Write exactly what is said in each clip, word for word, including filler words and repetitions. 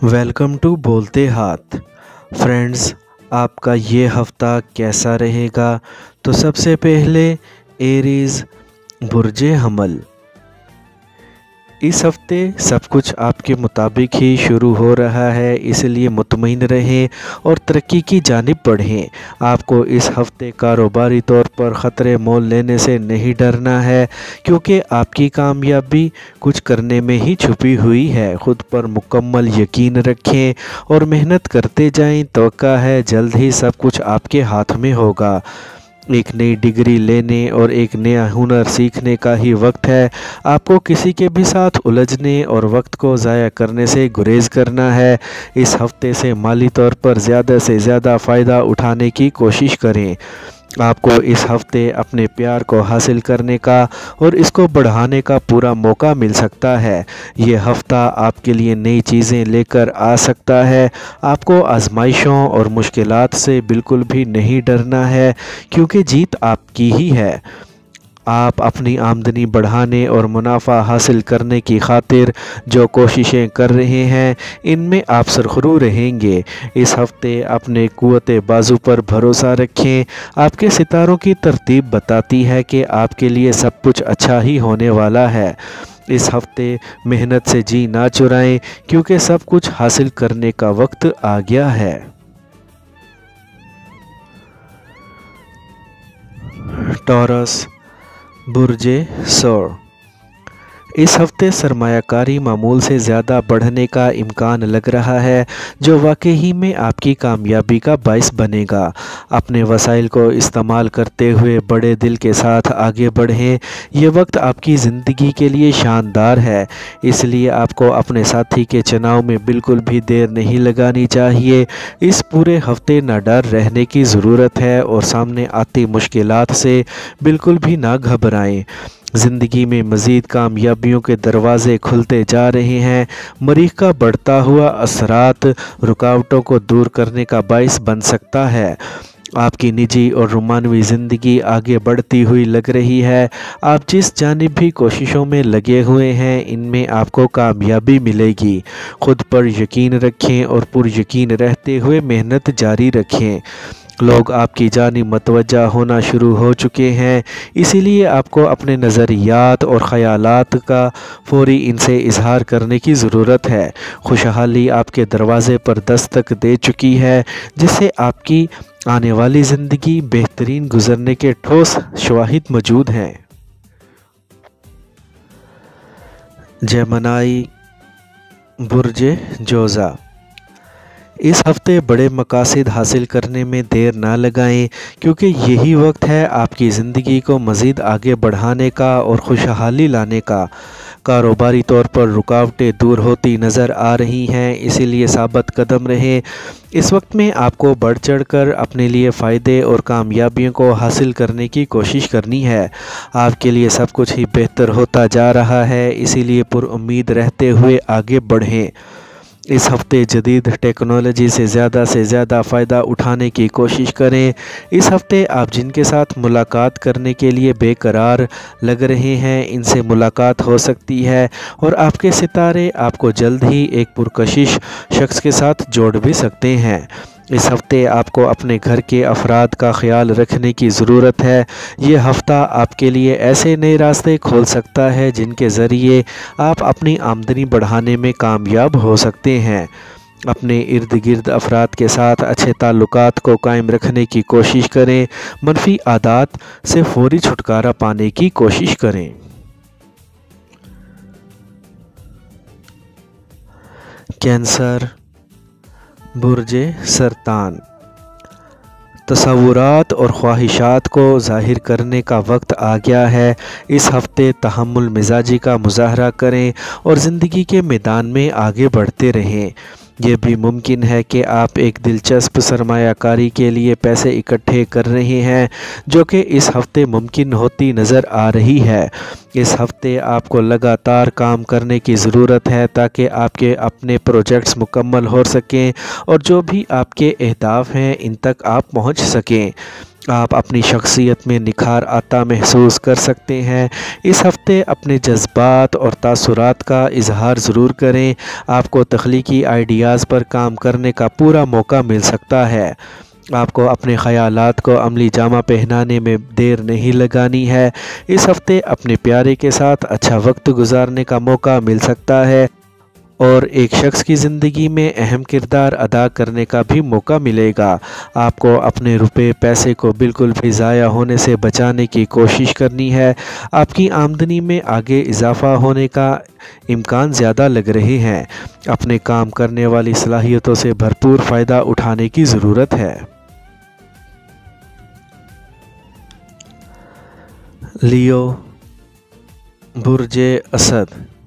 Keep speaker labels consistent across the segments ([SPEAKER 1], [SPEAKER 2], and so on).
[SPEAKER 1] Welcome to बोलते हाथ। Friends, आपका ये हफ़्ता कैसा रहेगा? तो सबसे पहले एरीज़ बुर्जे हमल। इस हफ्ते सब कुछ आपके मुताबिक ही शुरू हो रहा है, इसलिए मुतमईन रहें और तरक्की की जानिब बढ़ें। आपको इस हफ्ते कारोबारी तौर पर ख़तरे मोल लेने से नहीं डरना है, क्योंकि आपकी कामयाबी कुछ करने में ही छुपी हुई है। ख़ुद पर मुकम्मल यकीन रखें और मेहनत करते जाएं। तवक्का है जल्द ही सब कुछ आपके हाथ में होगा। एक नई डिग्री लेने और एक नया हुनर सीखने का ही वक्त है। आपको किसी के भी साथ उलझने और वक्त को ज़ाया करने से गुरेज करना है। इस हफ्ते से माली तौर पर ज़्यादा से ज़्यादा फ़ायदा उठाने की कोशिश करें। आपको इस हफ्ते अपने प्यार को हासिल करने का और इसको बढ़ाने का पूरा मौका मिल सकता है। ये हफ्ता आपके लिए नई चीज़ें लेकर आ सकता है। आपको आजमाइशों और मुश्किलात से बिल्कुल भी नहीं डरना है, क्योंकि जीत आपकी ही है। आप अपनी आमदनी बढ़ाने और मुनाफा हासिल करने की खातिर जो कोशिशें कर रहे हैं, इनमें आप सरखरू रहेंगे। इस हफ्ते अपने कुव्वते बाजू पर भरोसा रखें। आपके सितारों की तरतीब बताती है कि आपके लिए सब कुछ अच्छा ही होने वाला है। इस हफ्ते मेहनत से जी ना चुराएं, क्योंकि सब कुछ हासिल करने का वक्त आ गया है। टॉरस बुर्जे सौर। इस हफ्ते सरमायाकारी मामूल से ज़्यादा बढ़ने का इम्कान लग रहा है, जो वाकई में आपकी कामयाबी का बाइस बनेगा। अपने वसाइल को इस्तेमाल करते हुए बड़े दिल के साथ आगे बढ़ें। ये वक्त आपकी ज़िंदगी के लिए शानदार है, इसलिए आपको अपने साथी के चुनाव में बिल्कुल भी देर नहीं लगानी चाहिए। इस पूरे हफ्ते ना डर रहने की ज़रूरत है और सामने आती मुश्किलात से बिल्कुल भी ना घबराएं। ज़िंदगी में मज़ीद कामयाबियों के दरवाज़े खुलते जा रहे हैं। मरीख का बढ़ता हुआ असरात रुकावटों को दूर करने का बाइस बन सकता है। आपकी निजी और रोमानवी ज़िंदगी आगे बढ़ती हुई लग रही है। आप जिस जानिब भी कोशिशों में लगे हुए हैं, इनमें आपको कामयाबी मिलेगी। खुद पर यकीन रखें और पुरयकीन रहते हुए मेहनत जारी रखें। लोग आपकी जानिब मतवज्जा होना शुरू हो चुके हैं, इसीलिए आपको अपने नज़रियात और ख़यालात का फौरी इनसे इजहार करने की ज़रूरत है। खुशहाली आपके दरवाज़े पर दस्तक दे चुकी है, जिससे आपकी आने वाली ज़िंदगी बेहतरीन गुजरने के ठोस शवाहिद मौजूद हैं। जेमिनी बुर्जे जोज़ा। इस हफ्ते बड़े मकासद हासिल करने में देर ना लगाएं, क्योंकि यही वक्त है आपकी ज़िंदगी को मज़ीद आगे बढ़ाने का और खुशहाली लाने का। कारोबारी तौर पर रुकावटें दूर होती नज़र आ रही हैं, इसीलिए साबित कदम रहें। इस वक्त में आपको बढ़ चढ़ कर अपने लिए फ़ायदे और कामयाबियों को हासिल करने की कोशिश करनी है। आपके लिए सब कुछ ही बेहतर होता जा रहा है, इसीलिए पुरुम्मीद रहते हुए आगे बढ़ें। इस हफ्ते जदीद टेक्नोलॉजी से ज़्यादा से ज़्यादा फ़ायदा उठाने की कोशिश करें। इस हफ्ते आप जिनके साथ मुलाकात करने के लिए बेकरार लग रहे हैं, इनसे मुलाकात हो सकती है और आपके सितारे आपको जल्द ही एक पुरकशिश शख्स के साथ जोड़ भी सकते हैं। इस हफ्ते आपको अपने घर के अफराद का ख्याल रखने की ज़रूरत है। ये हफ़्ता आपके लिए ऐसे नए रास्ते खोल सकता है, जिनके ज़रिए आप अपनी आमदनी बढ़ाने में कामयाब हो सकते हैं। अपने इर्द गिर्द अफराद के साथ अच्छे ताल्लुकात को कायम रखने की कोशिश करें। मनफी आदात से फौरी छुटकारा पाने की कोशिश करें। कैंसर बुर्जे सरतान। तसव्वुरात और ख्वाहिशात को ज़ाहिर करने का वक्त आ गया है। इस हफ्ते तहम्मुल मिजाजी का मुजाहरा करें और ज़िंदगी के मैदान में आगे बढ़ते रहें। ये भी मुमकिन है कि आप एक दिलचस्प सरमायाकारी के लिए पैसे इकट्ठे कर रहे हैं, जो कि इस हफ्ते मुमकिन होती नज़र आ रही है। इस हफ्ते आपको लगातार काम करने की ज़रूरत है, ताकि आपके अपने प्रोजेक्ट्स मुकम्मल हो सकें और जो भी आपके अहदाफ हैं, इन तक आप पहुंच सकें। آپ اپنی شخصیت میں نکھار آتا محسوس کر سکتے ہیں۔ اس ہفتے اپنے جذبات اور تاثرات کا اظہار ضرور کریں۔ آپ کو تخلیقی آئیڈیاز پر کام کرنے کا پورا موقع مل سکتا ہے۔ آپ کو اپنے خیالات کو عملی جامہ پہنانے میں دیر نہیں لگانی ہے۔ اس ہفتے اپنے پیارے کے ساتھ اچھا وقت گزارنے کا موقع مل سکتا ہے اور ایک شخص کی زندگی میں اہم کردار ادا کرنے کا بھی موقع ملے گا۔ آپ کو اپنے روپے پیسے کو بالکل بھی ضائع ہونے سے بچانے کی کوشش کرنی ہے۔ آپ کی آمدنی میں آگے اضافہ ہونے کا امکان زیادہ لگ رہے ہیں۔ اپنے کام کرنے والی صلاحیتوں سے بھرپور فائدہ اٹھانے کی ضرورت ہے۔ لیو، برج اسد،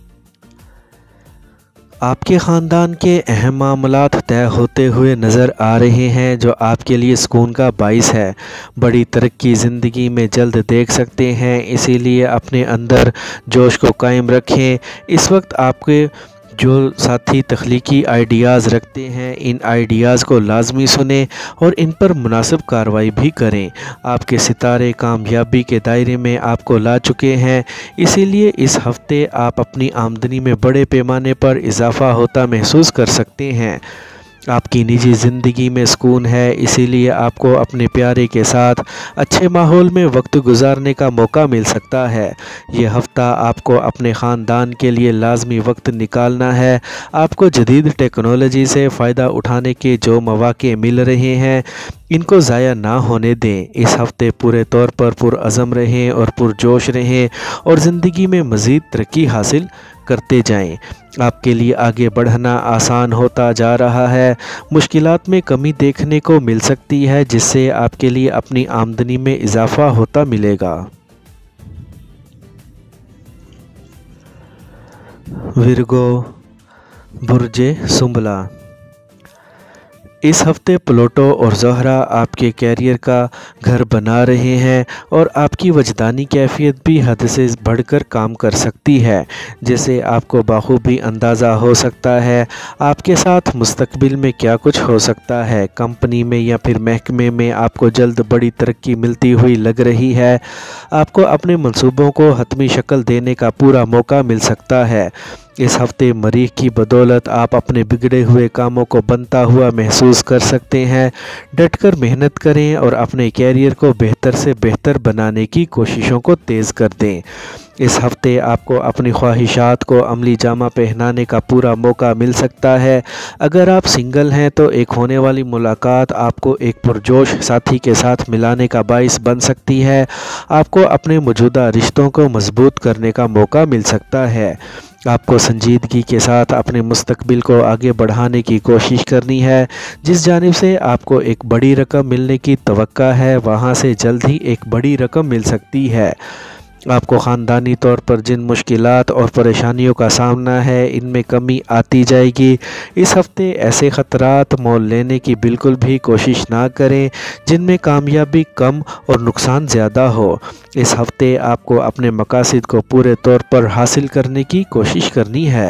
[SPEAKER 1] آپ کے خاندان کے اہم معاملات طے ہوتے ہوئے نظر آ رہے ہیں جو آپ کے لیے سکون کا باعث ہے۔ بڑی ترقی زندگی میں جلد دیکھ سکتے ہیں، اسی لیے اپنے اندر جوش کو قائم رکھیں۔ اس وقت آپ کے جو ساتھی تخلیقی آئیڈیاز رکھتے ہیں ان آئیڈیاز کو لازمی سنیں اور ان پر مناسب کارروائی بھی کریں۔ آپ کے ستارے کامیابی کے دائرے میں آپ کو لا چکے ہیں، اسی لیے اس ہفتے آپ اپنی آمدنی میں بڑے پیمانے پر اضافہ ہوتا محسوس کر سکتے ہیں۔ آپ کی نجی زندگی میں سکون ہے، اسی لیے آپ کو اپنے پیارے کے ساتھ اچھے ماحول میں وقت گزارنے کا موقع مل سکتا ہے۔ یہ ہفتہ آپ کو اپنے خاندان کے لیے لازمی وقت نکالنا ہے۔ آپ کو جدید ٹیکنالوجی سے فائدہ اٹھانے کے جو مواقع مل رہے ہیں ان کو ضائع نہ ہونے دیں۔ اس ہفتے پورے طور پر پرعزم رہیں اور پرجوش رہیں اور زندگی میں مزید ترقی حاصل کرتے جائیں۔ آپ کے لیے آگے بڑھنا آسان ہوتا جا رہا ہے۔ مشکلات میں کمی دیکھنے کو مل سکتی ہے جس سے آپ کے لیے اپنی آمدنی میں اضافہ ہوتا ملے گا۔ ورگو، برج سنبلہ، اس ہفتے پلوٹو اور زہرہ آپ کے کیریئر کا گھر بنا رہے ہیں اور آپ کی وجدانی کیفیت بھی حد سے بڑھ کر کام کر سکتی ہے، جسے آپ کو بخوبی اندازہ ہو سکتا ہے۔ آپ کے ساتھ مستقبل میں کیا کچھ ہو سکتا ہے۔ کمپنی میں یا پھر محکمے میں آپ کو جلد بڑی ترقی ملتی ہوئی لگ رہی ہے۔ آپ کو اپنے منصوبوں کو حتمی شکل دینے کا پورا موقع مل سکتا ہے۔ اس ہفتے مریخ کی بدولت آپ اپنے بگڑے ہوئے کاموں کو بنتا ہوا محسوس کر سکتے ہیں۔ ڈٹ کر محنت کریں اور اپنے کیریئر کو بہتر سے بہتر بنانے کی کوششوں کو تیز کر دیں۔ اس ہفتے آپ کو اپنی خواہشات کو عملی جامہ پہنانے کا پورا موقع مل سکتا ہے۔ اگر آپ سنگل ہیں تو ایک ہونے والی ملاقات آپ کو ایک پرجوش ساتھی کے ساتھ ملانے کا باعث بن سکتی ہے۔ آپ کو اپنے موجودہ رشتوں کو مضبوط کرنے کا موقع مل سکتا ہے۔ آپ کو سنجیدگی کے ساتھ اپنے مستقبل کو آگے بڑھانے کی کوشش کرنی ہے۔ جس جانب سے آپ کو ایک بڑی رقم ملنے کی توقع ہے وہاں سے جلد ہی ایک بڑی رقم مل سکتی ہے۔ آپ کو خاندانی طور پر جن مشکلات اور پریشانیوں کا سامنا ہے ان میں کمی آتی جائے گی۔ اس ہفتے ایسے خطرات مول لینے کی بالکل بھی کوشش نہ کریں جن میں کامیابی کم اور نقصان زیادہ ہو۔ اس ہفتے آپ کو اپنے مقاصد کو پورے طور پر حاصل کرنے کی کوشش کرنی ہے۔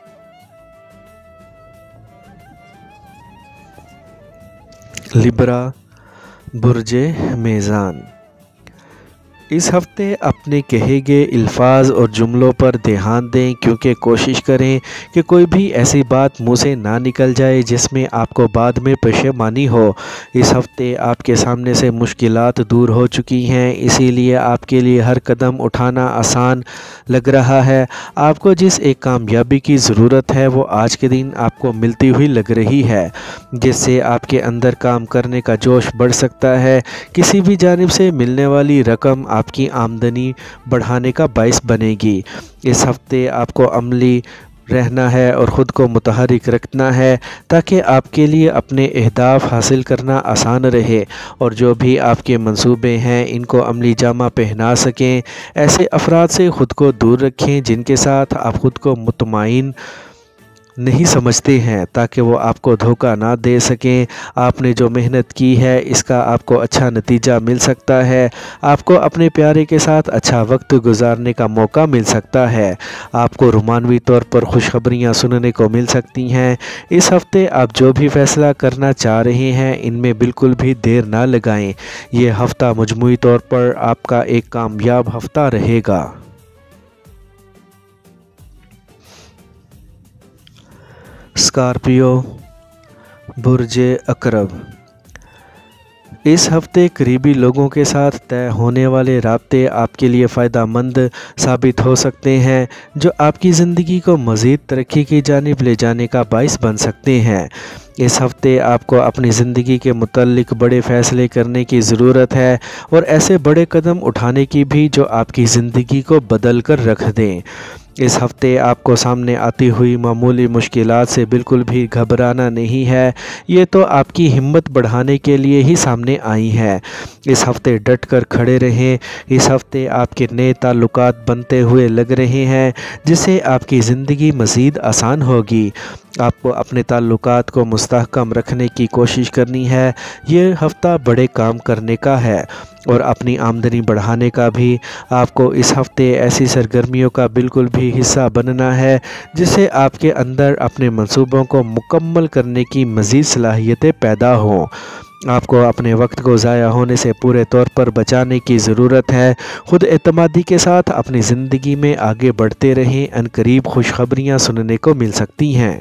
[SPEAKER 1] لبرا، برج میزان، اس ہفتے اپنے کہے گئے الفاظ اور جملوں پر دھیان دیں کیونکہ کوشش کریں کہ کوئی بھی ایسی بات منہ سے نہ نکل جائے جس میں آپ کو بعد میں پشیمانی ہو۔ اس ہفتے آپ کے سامنے سے مشکلات دور ہو چکی ہیں، اسی لیے آپ کے لیے ہر قدم اٹھانا آسان لگ رہا ہے۔ آپ کو جس ایک کامیابی کی ضرورت ہے وہ آج کے دن آپ کو ملتی ہوئی لگ رہی ہے، جس سے آپ کے اندر کام کرنے کا جوش بڑھ سکتا ہے۔ کسی بھی جانب سے ملنے والی رقم آپ کی آمدنی بڑھانے کا باعث بنے گی۔ اس ہفتے آپ کو عملی رہنا ہے اور خود کو متحرک رکھنا ہے تاکہ آپ کے لیے اپنے اہداف حاصل کرنا آسان رہے اور جو بھی آپ کے منصوبے ہیں ان کو عملی جامہ پہنا سکیں۔ ایسے افراد سے خود کو دور رکھیں جن کے ساتھ آپ خود کو مطمئن नहीं समझते हैं ताकि वो आपको धोखा ना दे सकें। आपने जो मेहनत की है इसका आपको अच्छा नतीजा मिल सकता है। आपको अपने प्यारे के साथ अच्छा वक्त गुजारने का मौका मिल सकता है। आपको रोमानवी तौर पर खुशखबरियाँ सुनने को मिल सकती हैं। इस हफ्ते आप जो भी फैसला करना चाह रहे हैं इनमें बिल्कुल भी देर ना लगाएं। ये हफ्ता मजमूई तौर पर आपका एक कामयाब हफ्ता रहेगा। स्कॉर्पियो, बुर्ज अकरब। इस हफ्ते करीबी लोगों के साथ तय होने वाले राब्ते आपके लिए फ़ायदा मंद साबित हो सकते हैं, जो आपकी ज़िंदगी को मज़ीद तरक्की की जानिब ले जाने का बाइस बन सकते हैं। इस हफ्ते आपको अपनी ज़िंदगी के मुतल्लिक बड़े फ़ैसले करने की ज़रूरत है और ऐसे बड़े कदम उठाने की भी जो आपकी ज़िंदगी को बदल कर रख दें। इस हफ्ते आपको सामने आती हुई मामूली मुश्किलात से बिल्कुल भी घबराना नहीं है। ये तो आपकी हिम्मत बढ़ाने के लिए ही सामने आई है। इस हफ्ते डट कर खड़े रहें। इस हफ्ते आपके नए ताल्लुकात बनते हुए लग रहे हैं, जिससे आपकी ज़िंदगी मज़ीद आसान होगी। आपको अपने ताल्लुकात को मुस्तहकम रखने की कोशिश करनी है। ये हफ्ता बड़े काम करने का है और अपनी आमदनी बढ़ाने का भी। आपको इस हफ्ते ऐसी सरगर्मियों का बिल्कुल भी हिस्सा बनना है जिससे आपके अंदर अपने मंसूबों को मुकम्मल करने की मज़ीद सलाहियतें पैदा हों। आपको अपने वक्त को ज़ाया होने से पूरे तौर पर बचाने की ज़रूरत है। ख़ुद एतमादी के साथ अपनी ज़िंदगी में आगे बढ़ते रहें। अनकरीब खुशखबरियाँ सुनने को मिल सकती हैं।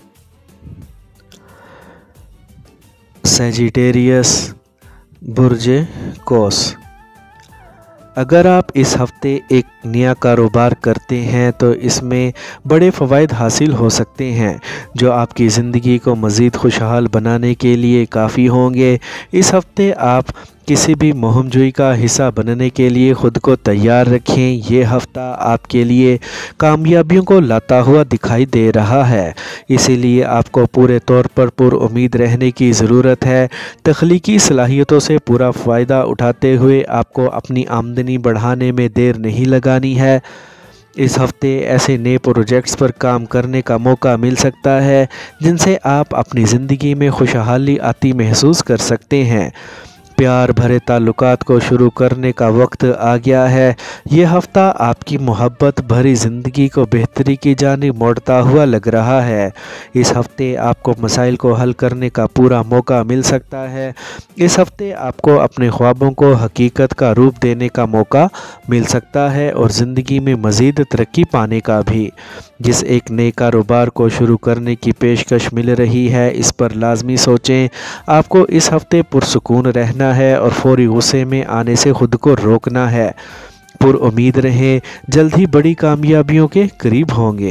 [SPEAKER 1] सजिटेरियस, बुर्ज कौस। अगर आप इस हफ्ते एक नया कारोबार करते हैं तो इसमें बड़े फ़वाइद हासिल हो सकते हैं, जो आपकी ज़िंदगी को मज़ीद खुशहाल बनाने के लिए काफ़ी होंगे। इस हफ्ते आप किसी भी मुहिमजोई का हिस्सा बनने के लिए ख़ुद को तैयार रखें। ये हफ़्ता आपके लिए कामयाबियों को लाता हुआ दिखाई दे रहा है, इसीलिए आपको पूरे तौर पर पुरुम्मीद रहने की ज़रूरत है। तख्लीकी सलाहियतों से पूरा फ़ायदा उठाते हुए आपको अपनी आमदनी बढ़ाने में देर नहीं लगानी है। इस हफ्ते ऐसे नए प्रोजेक्ट्स पर काम करने का मौका मिल सकता है जिनसे आप अपनी ज़िंदगी में खुशहाली आती महसूस कर सकते हैं। प्यार भरे ताल्लुकात को शुरू करने का वक्त आ गया है। ये हफ़्ता आपकी मोहब्बत भरी ज़िंदगी को बेहतरी की जानिब मोड़ता हुआ लग रहा है। इस हफ्ते आपको मसाइल को हल करने का पूरा मौका मिल सकता है। इस हफ्ते आपको अपने ख्वाबों को हकीकत का रूप देने का मौका मिल सकता है और ज़िंदगी में मज़ीद तरक्की पाने का भी। जिस एक नए कारोबार को शुरू करने की पेशकश मिल रही है, इस पर लाजमी सोचें। आपको इस हफ्ते पुरसुकून रहना है और फौरी गुस्से में आने से खुद को रोकना है। पुरुम्मीद रहें, जल्द ही बड़ी कामयाबियों के करीब होंगे।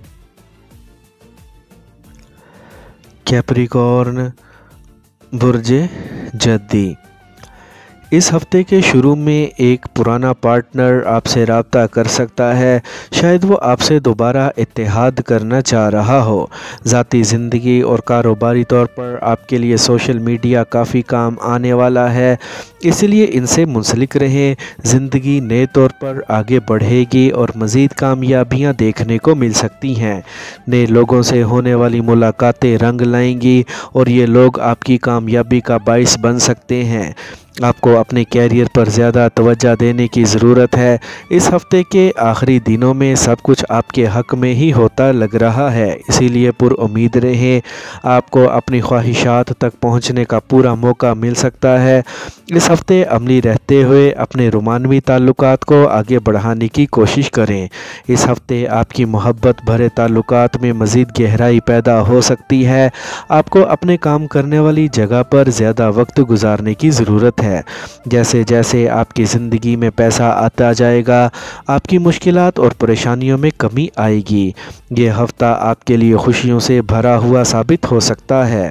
[SPEAKER 1] कैप्रिकॉर्न, बुर्ज जद्दी। इस हफ्ते के शुरू में एक पुराना पार्टनर आपसे रब्ता कर सकता है। शायद वो आपसे दोबारा इत्तेहाद करना चाह रहा हो। ज़ाती ज़िंदगी और कारोबारी तौर पर आपके लिए सोशल मीडिया काफ़ी काम आने वाला है, इसलिए इनसे मुंसलिक रहें। ज़िंदगी नए तौर पर आगे बढ़ेगी और मज़ीद कामयाबियाँ देखने को मिल सकती हैं। नए लोगों से होने वाली मुलाकातें रंग लाएंगी और ये लोग आपकी कामयाबी का बाइस बन सकते हैं। आपको अपने कैरियर पर ज़्यादा तवज्जो देने की ज़रूरत है। इस हफ्ते के आखिरी दिनों में सब कुछ आपके हक़ में ही होता लग रहा है, इसीलिए पुरुम्मीद रहें। आपको अपनी ख्वाहिशात तक पहुंचने का पूरा मौका मिल सकता है। इस हफ्ते अमली रहते हुए अपने रोमानवी ताल्लुकात को आगे बढ़ाने की कोशिश करें। इस हफ्ते आपकी मोहब्बत भरे ताल्लुकात में मज़ीद गहराई पैदा हो सकती है। आपको अपने काम करने वाली जगह पर ज़्यादा वक्त गुजारने की ज़रूरत है। है जैसे जैसे आपकी ज़िंदगी में पैसा आता जाएगा, आपकी मुश्किलात और परेशानियों में कमी आएगी। ये हफ्ता आपके लिए खुशियों से भरा हुआ साबित हो सकता है।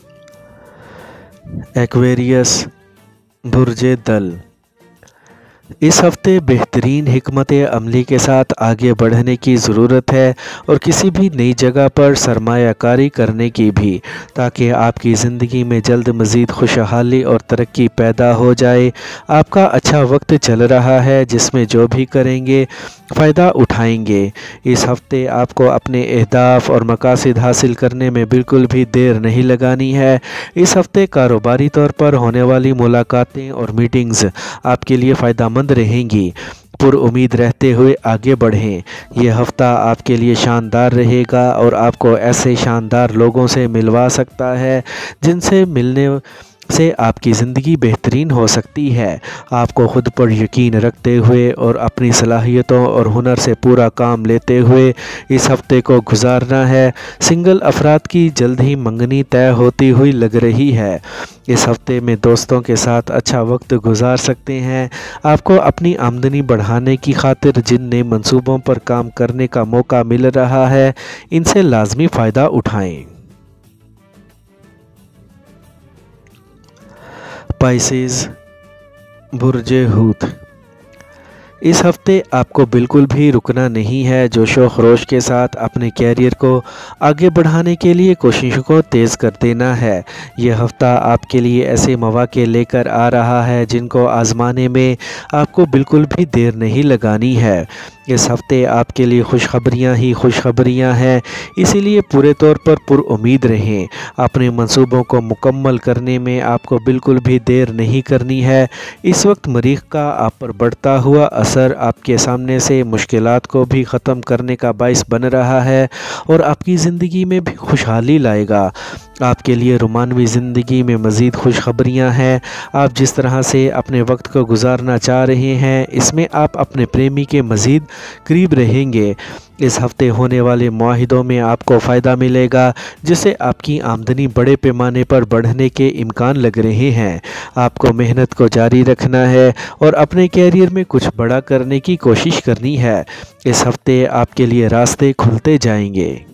[SPEAKER 1] एक्वेरियस, बुर्ज दल। इस हफ्ते बेहतरीन हिकमत अमली के साथ आगे बढ़ने की ज़रूरत है और किसी भी नई जगह पर सरमायाकारी करने की भी, ताकि आपकी ज़िंदगी में जल्द मज़ीद खुशहाली और तरक्की पैदा हो जाए। आपका अच्छा वक्त चल रहा है जिसमें जो भी करेंगे फ़ायदा उठाएंगे। इस हफ्ते आपको अपने अहदाफ और मकासद हासिल करने में बिल्कुल भी देर नहीं लगानी है। इस हफ्ते कारोबारी तौर पर होने वाली मुलाकातें और मीटिंग्स आपके लिए फ़ायदेमंद रहेंगी। पुर उम्मीद रहते हुए आगे बढ़ें। यह हफ़्ता आपके लिए शानदार रहेगा और आपको ऐसे शानदार लोगों से मिलवा सकता है जिनसे मिलने से आपकी ज़िंदगी बेहतरीन हो सकती है। आपको खुद पर यकीन रखते हुए और अपनी सलाहियतों और हुनर से पूरा काम लेते हुए इस हफ्ते को गुजारना है। सिंगल अफराद की जल्द ही मंगनी तय होती हुई लग रही है। इस हफ्ते में दोस्तों के साथ अच्छा वक्त गुजार सकते हैं। आपको अपनी आमदनी बढ़ाने की खातिर जिन नए मंसूबों पर काम करने का मौका मिल रहा है, इनसे लाजमी फ़ायदा उठाएं। पाइसेस, बुर्जे हूत, इस हफ्ते आपको बिल्कुल भी रुकना नहीं है। जोशो खरोश के साथ अपने कैरियर को आगे बढ़ाने के लिए कोशिशों को तेज़ कर देना है। यह हफ्ता आपके लिए ऐसे मौके लेकर आ रहा है जिनको आजमाने में आपको बिल्कुल भी देर नहीं लगानी है। इस हफ्ते आपके लिए खुशखबरियाँ ही खुशखबरियाँ हैं, इसीलिए पूरे तौर पर पुरुम्मीद रहें। अपने मंसूबों को मुकम्मल करने में आपको बिल्कुल भी देर नहीं करनी है। इस वक्त मरीख का आप पर बढ़ता हुआ असर आपके सामने से मुश्किलात को भी ख़त्म करने का बाइस बन रहा है और आपकी ज़िंदगी में भी खुशहाली लाएगा। आपके लिए रोमानवी ज़िंदगी में मज़ीद खुशखबरियाँ हैं। आप जिस तरह से अपने वक्त को गुजारना चाह रहे हैं, इसमें आप अपने प्रेमी के मज़ीद करीब रहेंगे। इस हफ्ते होने वाले मुआहिदों में आपको फ़ायदा मिलेगा, जिससे आपकी आमदनी बड़े पैमाने पर बढ़ने के इम्कान लग रहे हैं। आपको मेहनत को जारी रखना है और अपने कैरियर में कुछ बड़ा करने की कोशिश करनी है। इस हफ्ते आपके लिए रास्ते खुलते जाएंगे।